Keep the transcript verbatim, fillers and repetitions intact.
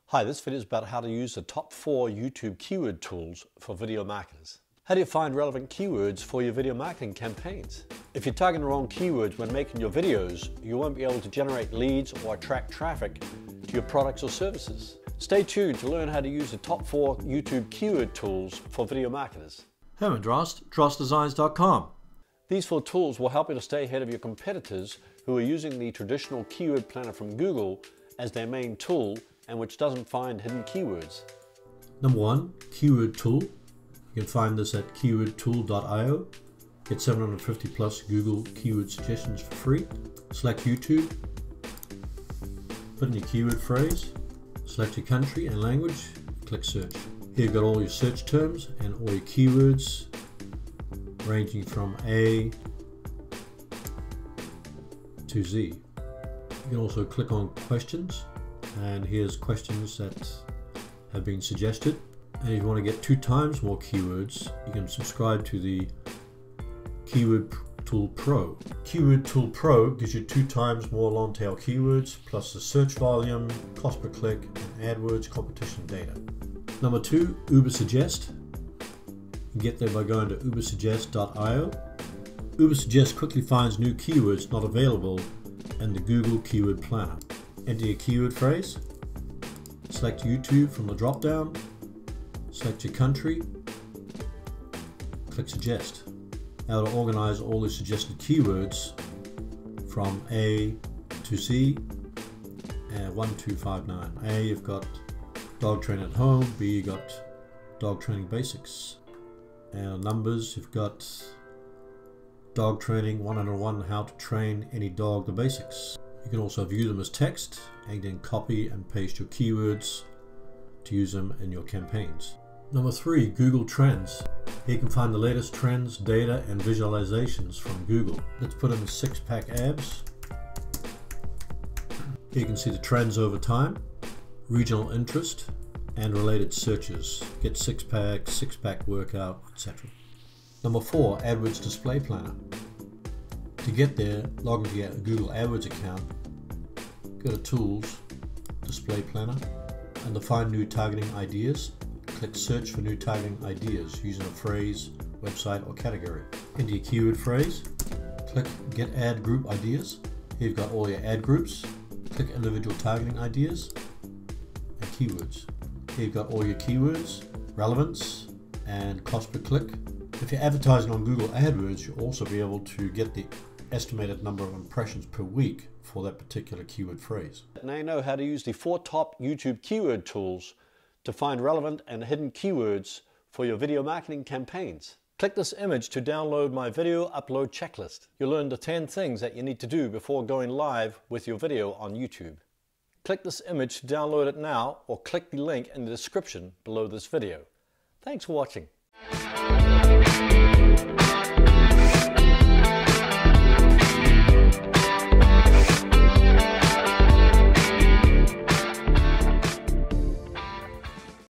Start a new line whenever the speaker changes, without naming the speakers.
Hi, this video is about how to use the top four YouTube keyword tools for video marketers. How do you find relevant keywords for your video marketing campaigns? If you're targeting the wrong keywords when making your videos, you won't be able to generate leads or attract traffic to your products or services. Stay tuned to learn how to use the top four YouTube keyword tools for video marketers.
Herman Drost, drost designs dot com.
These four tools will help you to stay ahead of your competitors who are using the traditional keyword planner from Google as their main tool and which doesn't find hidden keywords.
Number one, keyword tool. You can find this at keyword tool dot i o. Get seven hundred fifty plus Google keyword suggestions for free. Select YouTube. Put in your keyword phrase. Select your country and language. Click search. Here you've got all your search terms and all your keywords ranging from A to Z. You can also click on questions, and here's questions that have been suggested. And if you want to get two times more keywords, you can subscribe to the Keyword Tool Pro. Keyword Tool Pro gives you two times more long tail keywords, plus the search volume, cost per click, and AdWords competition data. Number two, Uber Suggest. You can get there by going to uber suggest dot i o. Uber Suggest quickly finds new keywords not available in the Google Keyword Planner. Enter your keyword phrase, select YouTube from the drop-down, select your country, click Suggest. Now it'll organize all the suggested keywords from A to Z, and one two five nine. A, you've got dog training at home. B, you've got dog training basics. And numbers, you've got dog training one oh one, how to train any dog the basics. You can also view them as text and then copy and paste your keywords to use them in your campaigns. Number three, Google Trends. Here you can find the latest trends, data, and visualizations from Google. Let's put in the six-pack abs. Here you can see the trends over time, regional interest, and related searches. Get six-pack, six-pack workout, et cetera. Number four, AdWords Display Planner. To get there, log into your Google AdWords account, go to Tools, Display Planner, and to find new targeting ideas, click Search for new targeting ideas using a phrase, website, or category. Enter your keyword phrase, click Get Ad Group Ideas. Here you've got all your ad groups. Click Individual Targeting Ideas and Keywords. Here you've got all your keywords, relevance, and cost per click. If you're advertising on Google AdWords, you'll also be able to get the estimated number of impressions per week for that particular keyword phrase.
Now you know how to use the four top YouTube keyword tools to find relevant and hidden keywords for your video marketing campaigns. Click this image to download my video upload checklist. You'll learn the ten things that you need to do before going live with your video on YouTube. Click this image to download it now, or click the link in the description below this video. Thanks for watching.